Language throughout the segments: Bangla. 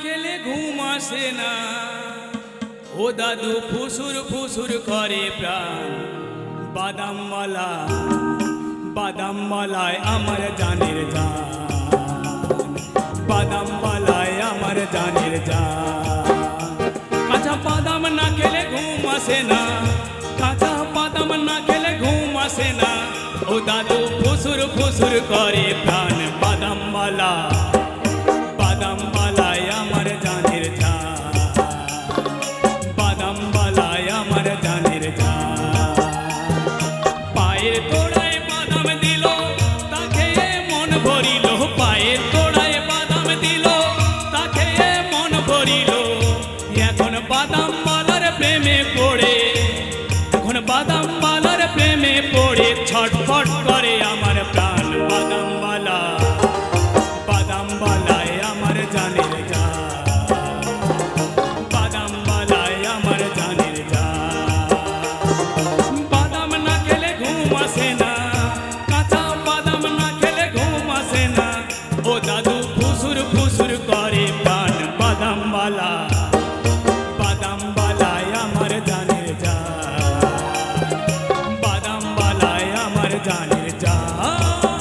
খেলে ঘুম আসে না, ও দাদু ফুসুর ফুসুর করে প্রাণ। বাদামওয়ালা বাদামওয়ালায় আমার জানের জান, বাদামওয়ালায় আমার জানের জান। কাঁচা বাদাম না খেলে ঘুম আসে না, কাঁচা বাদাম না খেলে ঘুম আসে না, ও দাদু ফুসুর ফুসুর করে প্রাণ। বাদামওয়ালা বাদামওয়ালায় আমার জানের জান, বাদামওয়ালায় আমার জানের জান। পায়ের তোড়ায় বাদাম দিল, তা খেয়ে মন ভরিল, পায়ের তোড়ায় বাদাম দিল, তা খেয়ে মন ভরিল। এখন বাদামওয়ালার প্রেমে পড়ে, এখন বাদামওয়ালার প্রেমে পড়ে ছটফট করে আমার প্রাণ। বাদামওয়ালা বাদামওয়ালায় আমার জানের জান, বাদামওয়ালায় আমার জানের জান। বাদাম না খেলে ঘুম আসে না, কাঁচা বাদাম না খেলে ঘুম আসে না, ও দাদু ফুসুর ফুসুর করে প্রাণ। বাদামওয়ালা বাদামওয়ালায় আমার জানের জান, বাদামওয়ালায় আমার জানের জান।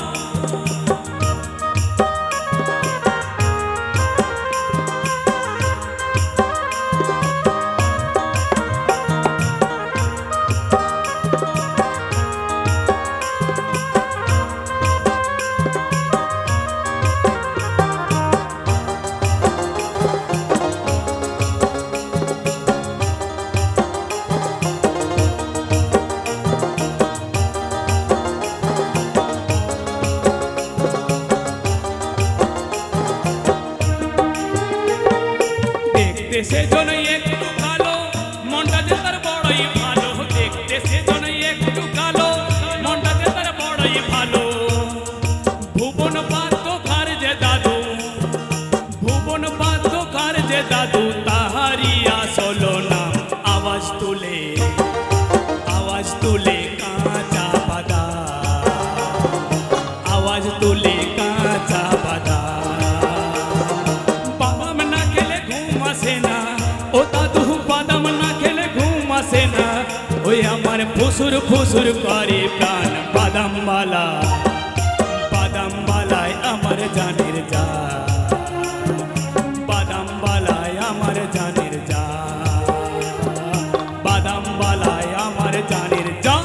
দেখতে সেজন্য একটু কালো, মনটা যে তার বড়ই ভালো। দেখতে সেজন্য একটু কালো, মনটা যে তার বড়ই ভালো। ভুবন বাদ্যকার যে দাদু, ভুবন বাদ্যকার যে দাদু, তাহারি আসল নাম। আওয়াজ তুলে আওয়াজ তুলে কাঁচা বাদাম, আওয়াজ তুলে কাঁচা বাদাম। বাদাম না খেলে ঘুম আসে না, ও দাদু বাদাম না খেলে ঘুম আসে না, ওই আমার ফুসুর ফুসুর করে প্রাণ। বাদামওয়ালা বাদামওয়ালায় আমার জানের জান, বাদামওয়ালায় আমার জানের জান, বাদামওয়ালায় আমার জানের জান।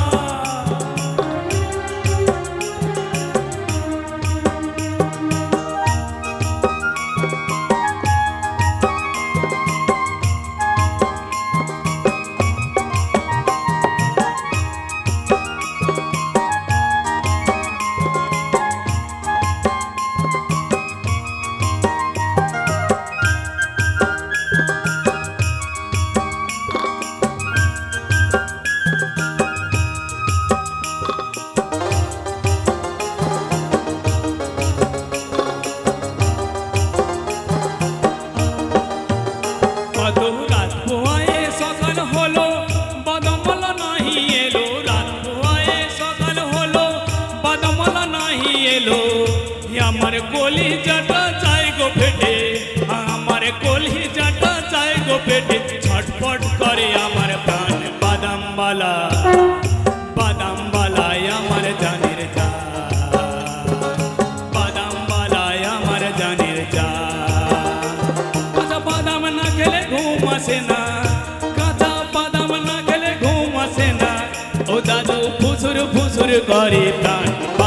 কত রাত পোয়ায়ে সকাল হলো, বাদামওয়ালা নাহি এলো। রাত পোয়ায়ে সকাল হলো, বাদামওয়ালা নাহি এলো। আমার কলিজাটা চাই গো ফেটে, আমার কলিজাটা চাই গো ফেটে, ছটফট করে আমার প্রাণ। বাদামওয়ালা বাদামওয়ালায় আমার জানের জান, বাদামওয়ালায় আমার জানের জান। কাঁচা বাদাম না খেলে ঘুম আসে না, কাঁচা বাদাম না খেলে ঘুম আসে না, ও দাদু ফুসুর ফুসুর করে প্রাণ।